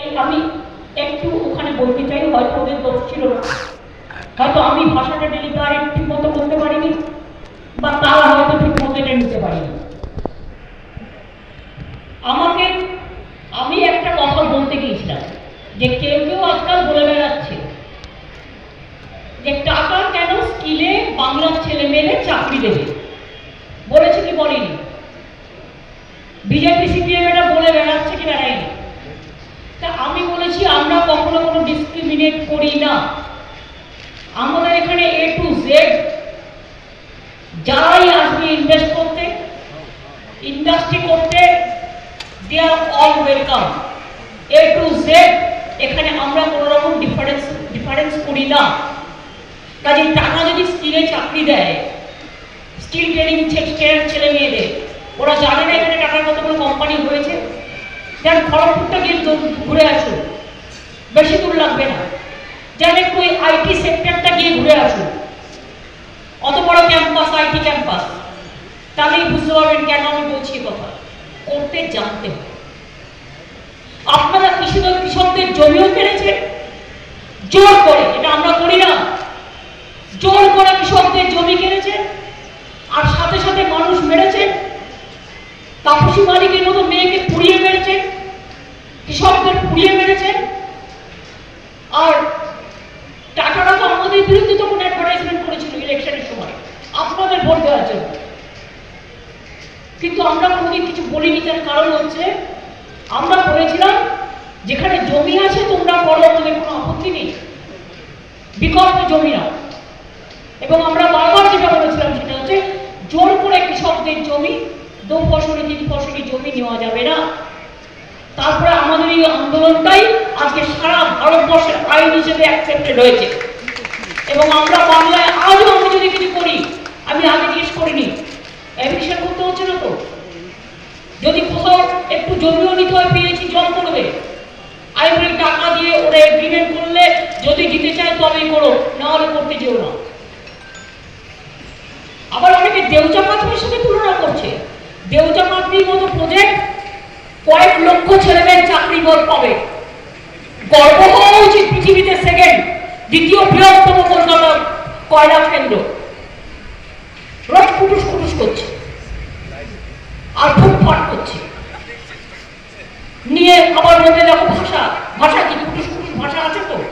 আমি একটু ওখানে বলতে চাই, হয়তো ওদের দোষ ছিল না, হয়তো আমি ভাষাটা ডেলিভারি ঠিক মতো করতে পারিনি, বা তারা হয়তো ঠিক মতো এটা নিতে পারিনি। আমি একটা কথা বলতে গিয়েছিলাম যে কেউ কেউ আজকাল বলে বেড়াচ্ছে যে টাকা কেন স্কিলে বাংলার ছেলে মেয়েদের চাকরি দেবে, বলেছে কি বলেনি? বিজেপি সিপিএম এটা বলে বেড়াচ্ছে কি বেড়ায়নি? তা আমি বলেছি আমরা কখনো কোনো ডিসক্রিমিনেট করি না। আমাদের এখানে A to Z যারাই আসবে ইনভেস্ট করতে, ইন্ডাস্ট্রি করতে, they are all welcome. A to Z এখানে আমরা কোনো রকম ডিফারেন্স করি না। কাজে টাকা যদি স্কিলে চাকরি দেয়, স্কিল ট্রেনিং ছেলে মেয়েদের, ওরা জানে না এখানে টাকার কতগুলো কোম্পানি হয়েছে, যেন খড়গপুরটা গিয়ে ঘুরে আসুন, বেশি দূর লাগবে না, যেন একটু ওই আইটি সেক্টরটা গিয়ে ঘুরে আসুন, অত বড় ক্যাম্পাস, আইটি ক্যাম্পাস, তাহলেই বুঝতে পারবেন কেন আমি বলছি কথা। করতে জানতে হবে। আপনারা কৃষকদের জমিও কেড়েছেন জোর করে, এটা আমরা করি না, জোর করে কৃষকদের জমি কেড়েছেন, আর সাথে সাথে মানুষ মেরেছেন, তাপসী মালিকের মতো মেয়েকে পুড়িয়ে মেরেছেন, কৃষকদের পুড়িয়ে মেরেছেন। আর টাকাটা তো আমাদের বিরুদ্ধে তখন অ্যাডভার্টাইজমেন্ট করেছিল ইলেকশনের সময় আপনাদের ভোট দেওয়ার জন্য, কিন্তু আমরা কোনোদিন কিছু বলিনি। তার কারণ হচ্ছে আমরা বলেছিলাম যেখানে জমি আছে তোমরা করো, আমাদের কোনো আপত্তি নেই, বিকল্প জমি নাও। এবং আমরা বারবার যেটা বলেছিলাম সেটা হচ্ছে জোর করে কৃষকদের জমি, 2 ফসলি 3 ফসলি জমি নেওয়া যাবে না। তারপরে আমাদের এই আন্দোলনটাই আজকে সারা ভারতবর্ষের আইন হিসেবে অ্যাকসেপ্টেড হয়েছে। এবং আমরা বাংলায় আজও আমি যদি কিছু করি, আমি আগে জিজ্ঞেস করিনি, এভিকশন করতে হচ্ছে না তো? যদি কোথাও একটু জমিও নিতে হয় পেয়েছি জব করবে, আমি বলি টাকা দিয়ে ওরা এগ্রিমেন্ট করলে যদি দিতে চায় তবেই করো, না হলে করতে যেও না। আবার অনেকে দেউচা পাথরের সাথে তুলনা করছে। দেউচা পাথরির মতো প্রজেক্ট কয়েক লক্ষ ছেলেমেয়ের চাকরি পাবে। গর্ব হওয়া উচিত পৃথিবীতে সেকেন্ড, দ্বিতীয় বৃহত্তম কলকাতা কয়লা কেন্দ্র। রোজ কুটুস কুটুস করছে আর ফুটফাট করছে নিয়ে, আবার মধ্যে দেখো ভাষা কি কুটুস কুটুস ভাষা আছে তো?